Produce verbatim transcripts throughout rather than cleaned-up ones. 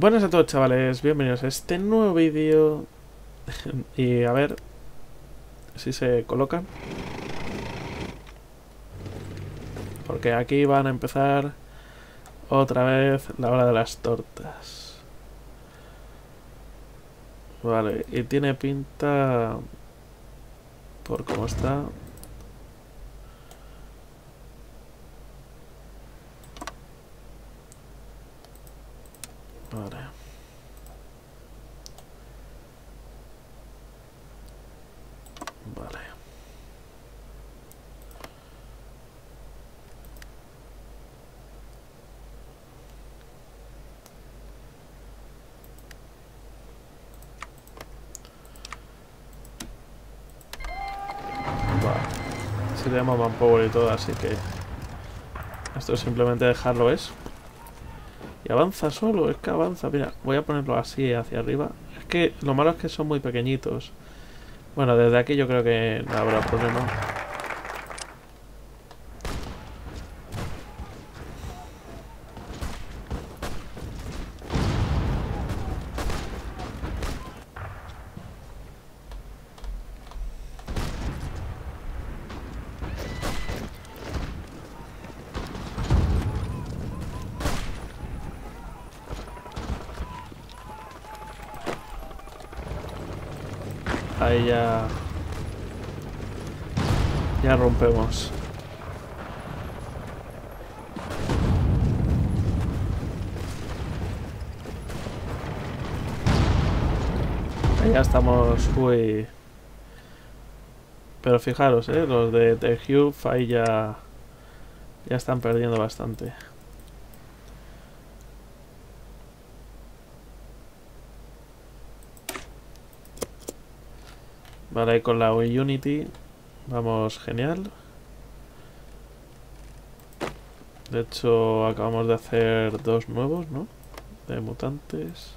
Buenas a todos, chavales, bienvenidos a este nuevo vídeo. Y a ver si se colocan, porque aquí van a empezar otra vez la hora de las tortas. Vale, y tiene pinta, por cómo está, vale. Vale. Vale. Se llama Manpower y todo, así que esto es simplemente dejarlo eso. Y avanza solo, es que avanza. Mira, voy a ponerlo así hacia arriba. Es que lo malo es que son muy pequeñitos. Bueno, desde aquí yo creo que no habrá problema. Ahí ya... Ya rompemos. Ahí ya estamos... Uy... Pero fijaros, eh, los de The Hube ahí ya... Ya están perdiendo bastante. Vale, ahí con la Unity vamos genial. De hecho, acabamos de hacer dos nuevos, ¿no? De mutantes.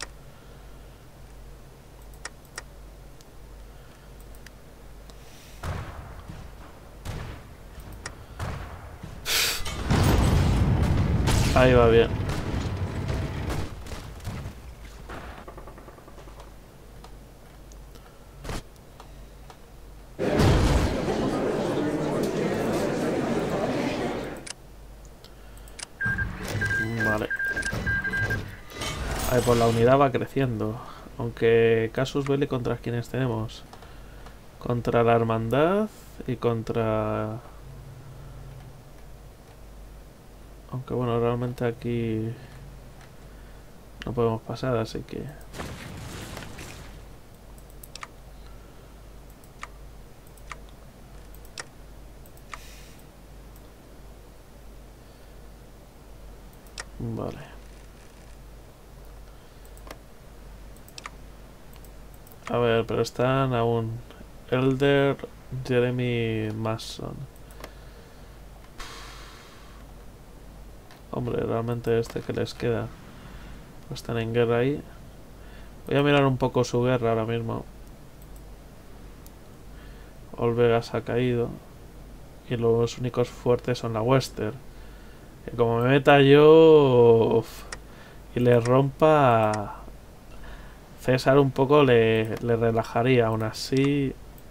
Ahí va bien. Vale. Ahí pues la unidad va creciendo. Aunque casus belli contra quienes tenemos. Contra la hermandad y contra... Aunque bueno, realmente aquí no podemos pasar, así que... Vale. A ver, pero están aún... Elder Jeremy Mason. Hombre, realmente este que les queda. Pues están en guerra ahí. Voy a mirar un poco su guerra ahora mismo. Olvegas ha caído. Y los únicos fuertes son la Western. Que como me meta yo... Uf, y le rompa... César un poco le, le relajaría. Aún así...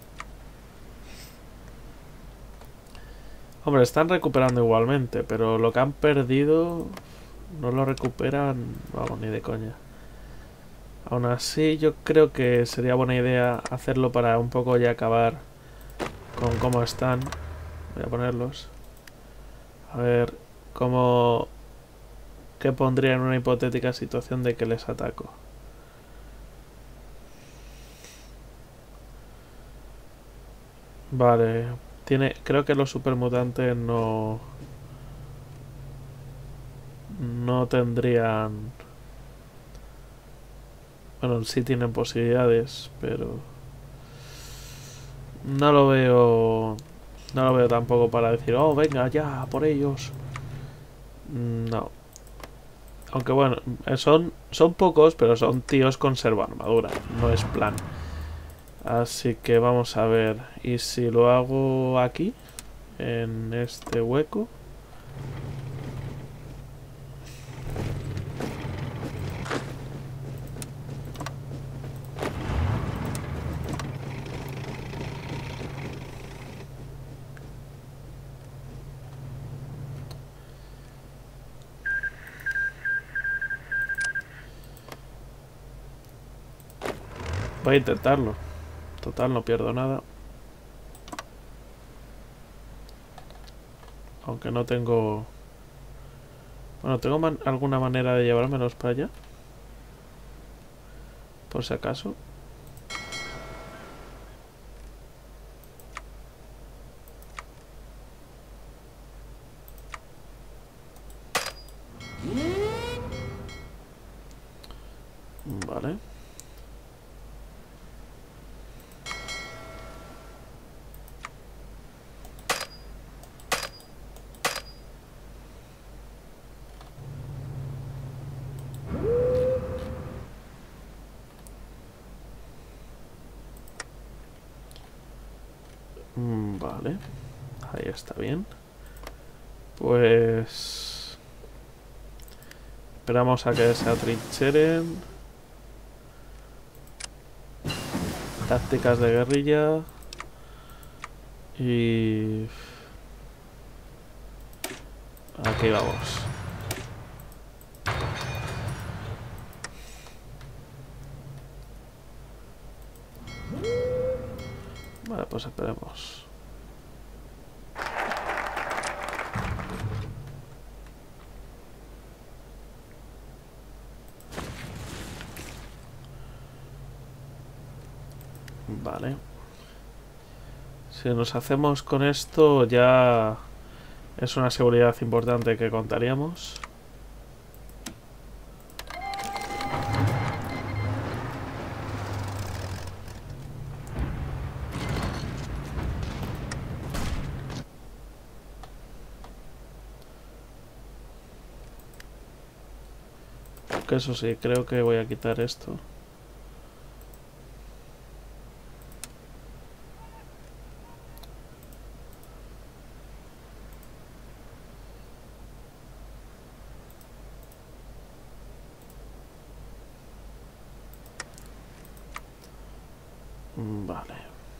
Hombre, están recuperando igualmente. Pero lo que han perdido... No lo recuperan... Vamos, ni de coña. Aún así yo creo que sería buena idea hacerlo para un poco ya acabar con cómo están. Voy a ponerlos. A ver cómo... ¿Qué pondría en una hipotética situación de que les ataco? Vale. Tiene... Creo que los supermutantes no... No tendrían... Bueno, sí tienen posibilidades, pero... No lo veo... No lo veo tampoco para decir, oh, venga, ya, por ellos. No. Aunque bueno, son, son pocos, pero son tíos con servo armadura. No es plan. Así que vamos a ver. Y si lo hago aquí, en este hueco... Voy a intentarlo. Total, no pierdo nada. Aunque no tengo... Bueno, ¿tengo man alguna manera de llevármelos para allá? Por si acaso. Vale. Vale. Ahí está bien. Pues... esperamos a que se atrincheren. Tácticas de guerrilla. Y... aquí vamos. Vale, pues esperemos. Vale. Si nos hacemos con esto ya es una seguridad importante que contaríamos. Aunque eso sí, creo que voy a quitar esto. Vale.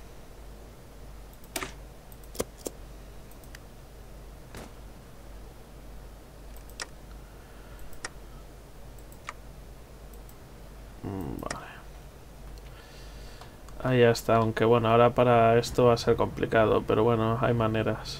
Vale. Ahí ya está, aunque bueno, ahora para esto va a ser complicado, pero bueno, hay maneras.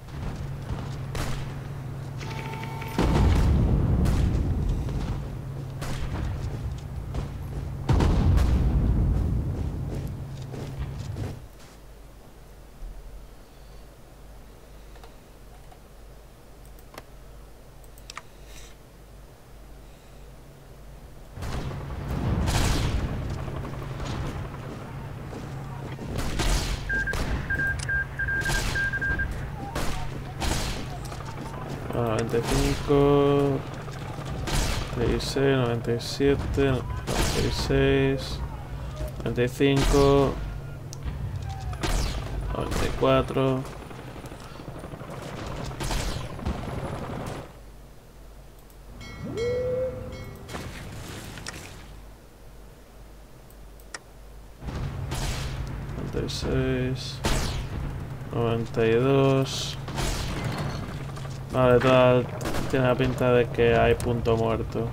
noventa y cinco, noventa y seis, noventa y siete, noventa y seis, noventa y cinco, noventa y cuatro. noventa y seis, noventa y dos. Vale, toda, tiene la pinta de que hay punto muerto.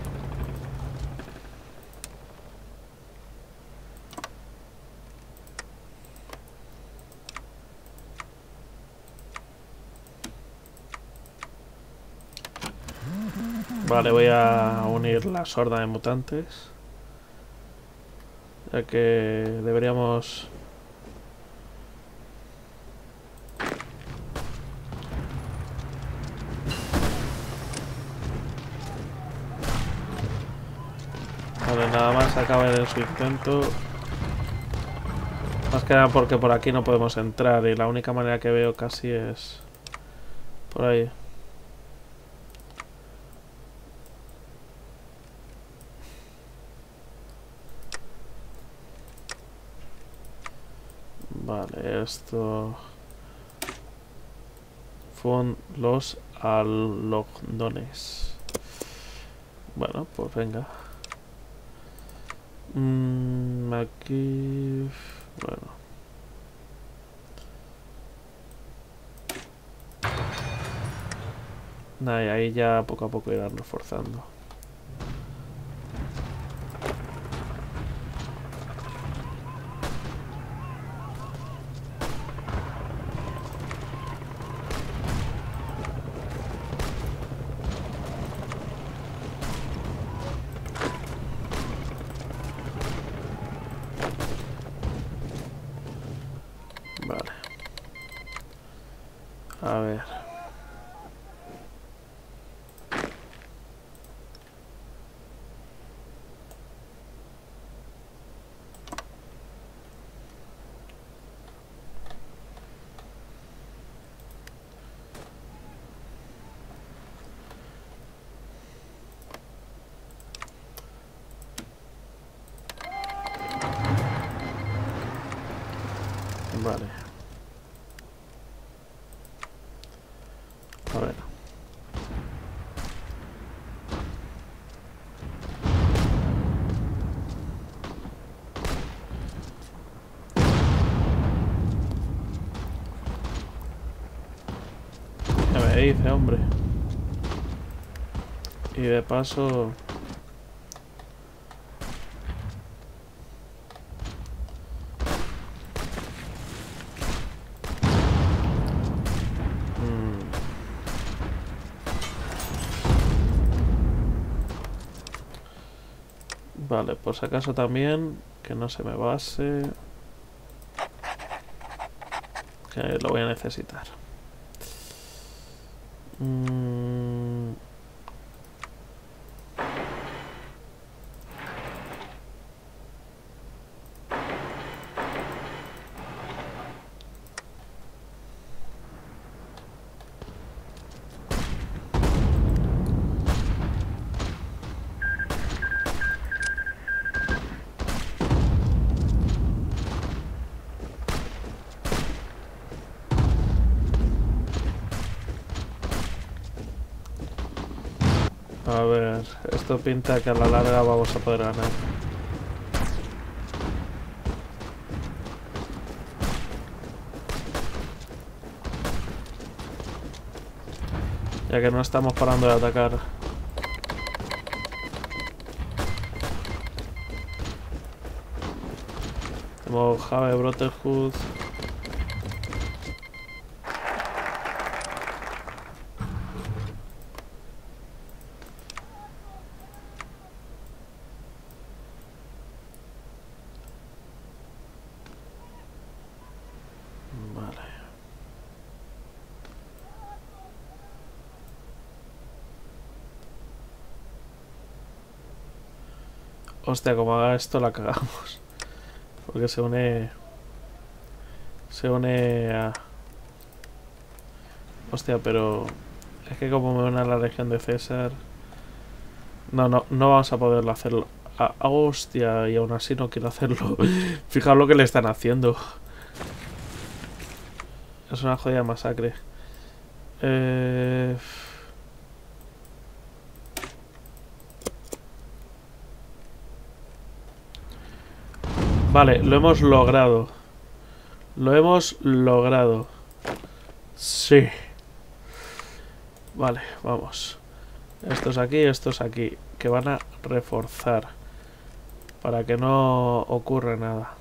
Vale, voy a unir la sorda de mutantes. Ya que deberíamos... Vale, nada más acaben en su intento. Más que nada porque por aquí no podemos entrar y la única manera que veo casi es por ahí. Vale, esto... fueron los alognones. Bueno, pues venga. Mm, aquí... bueno. Nada, y ahí ya poco a poco irán reforzando. Vale. A ver. Vale. A ver. ¿Qué me dice, hombre? Y de paso... Vale, por si acaso también, que no se me base, que lo voy a necesitar. Mm. A ver, esto pinta que a la larga vamos a poder ganar. Ya que no estamos parando de atacar. Tenemos Have Brotherhood. Hostia, como haga esto la cagamos. Porque se une... Se une a... Hostia, pero... Es que como me une a la legión de César... No, no, no vamos a poderlo hacerlo. Ah, hostia, y aún así no quiero hacerlo. Fijaos lo que le están haciendo. Es una jodida masacre. Eh... Vale, lo hemos logrado. Lo hemos logrado. Sí. Vale, vamos. Estos aquí, estos aquí. Que van a reforzar. Para que no ocurra nada.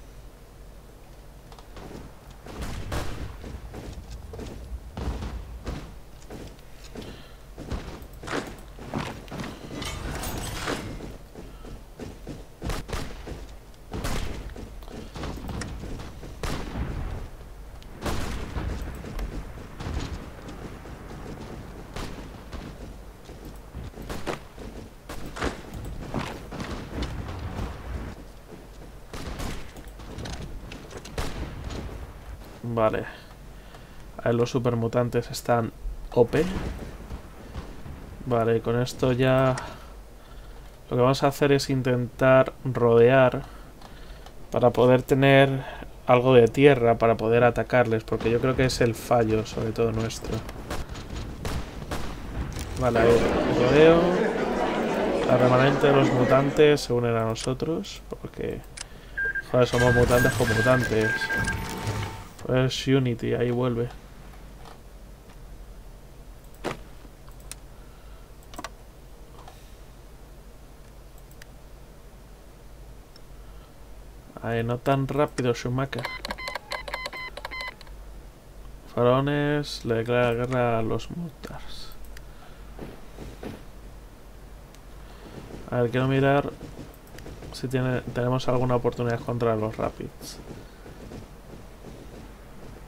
Vale. A ver, los supermutantes están O P. Vale, con esto ya... Lo que vamos a hacer es intentar rodear para poder tener algo de tierra para poder atacarles, porque yo creo que es el fallo, sobre todo nuestro. Vale, ahí rodeo. La remanente de los mutantes se unen a nosotros, porque... Joder, somos mutantes con mutantes. Pues Unity, ahí vuelve. Ahí, no tan rápido, Schumacher. Faraones le declara guerra a los Mutars. A ver, quiero mirar si tiene, tenemos alguna oportunidad contra los Rapids.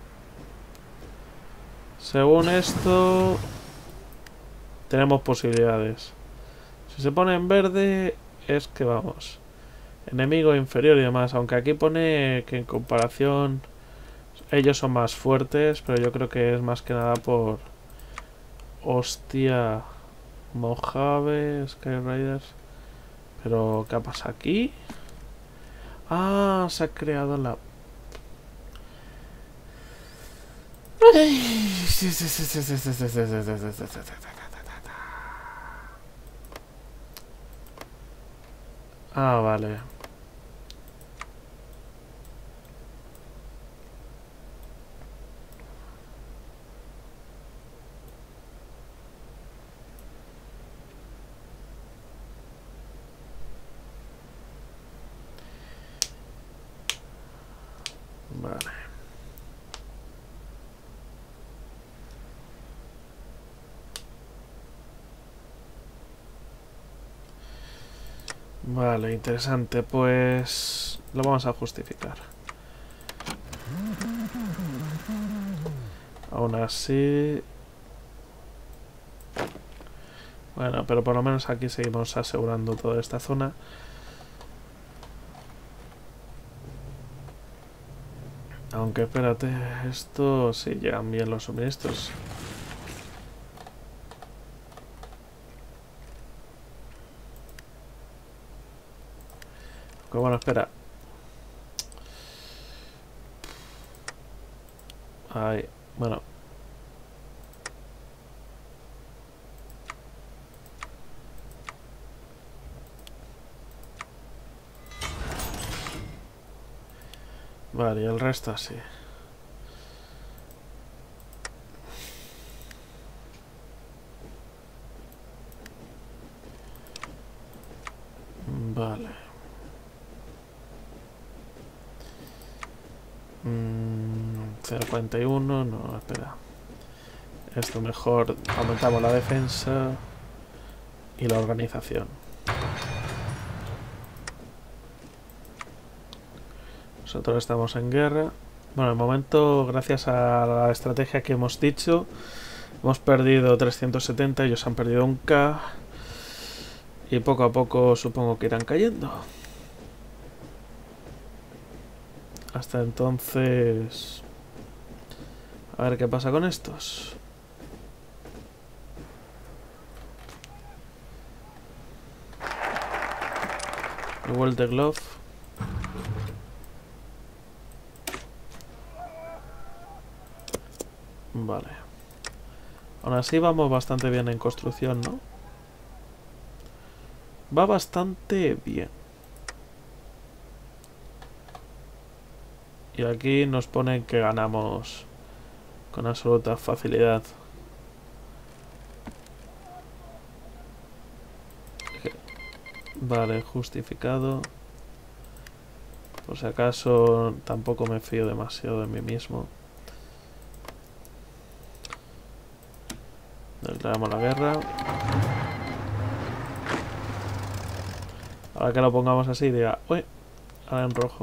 Según esto, tenemos posibilidades. Si se pone en verde, es que vamos. Enemigo inferior y demás. Aunque aquí pone que en comparación ellos son más fuertes, pero yo creo que es más que nada por... Hostia. Mojave, Skyriders. Pero, ¿qué pasa aquí? Ah, se ha creado la... Ah, vale. Vale. Vale, interesante. Pues lo vamos a justificar. Aún así... Bueno, pero por lo menos aquí seguimos asegurando toda esta zona. Aunque espérate, esto sí llegan bien los suministros. Que bueno, espera. Ay, bueno. Vale, y el resto así. Vale. Mm, cero cuarenta y uno, no, espera. Esto mejor, aumentamos la defensa y la organización. Nosotros estamos en guerra. Bueno, de momento, gracias a la estrategia que hemos dicho, hemos perdido trescientos setenta, ellos han perdido un K. Y poco a poco supongo que irán cayendo. Hasta entonces... A ver qué pasa con estos. Igual de glove. Vale. Aún así vamos bastante bien en construcción, ¿no? Va bastante bien. Y aquí nos ponen que ganamos con absoluta facilidad. Vale, justificado. Por si acaso tampoco me fío demasiado de mí mismo. Declaramos la guerra. Ahora que lo pongamos así, diga, uy, ahora en rojo.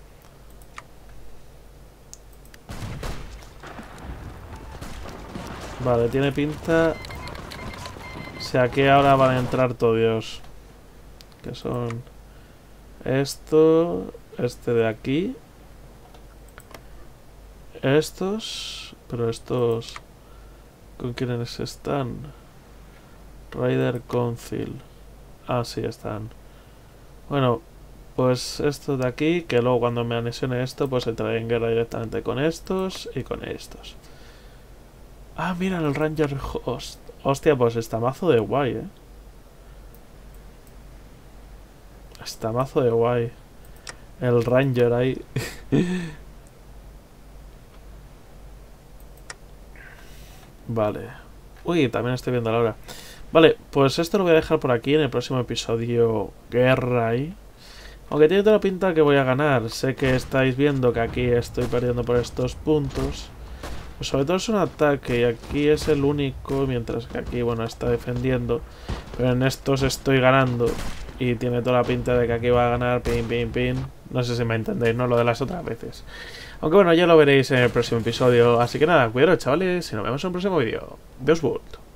Vale, tiene pinta. O sea que ahora van a entrar todos. Que son esto, este de aquí, estos, pero estos, ¿con quiénes están? Rider Council. Ah, sí, están. Bueno, pues estos de aquí, que luego cuando me anexione esto, pues entraré en guerra directamente con estos y con estos. Ah, mira, el Ranger Host. Hostia, pues está mazo de guay, eh. Está mazo de guay. El Ranger ahí. Vale. Uy, también estoy viendo la hora. Vale, pues esto lo voy a dejar por aquí en el próximo episodio. Guerra ahí. Aunque tiene toda la pinta que voy a ganar. Sé que estáis viendo que aquí estoy perdiendo por estos puntos. Pues sobre todo es un ataque y aquí es el único. Mientras que aquí, bueno, está defendiendo. Pero en estos estoy ganando. Y tiene toda la pinta de que aquí va a ganar, pin, pin, pin. No sé si me entendéis, ¿no? Lo de las otras veces. Aunque bueno, ya lo veréis en el próximo episodio. Así que nada, cuidaros chavales y nos vemos en un próximo vídeo. Deus Vult.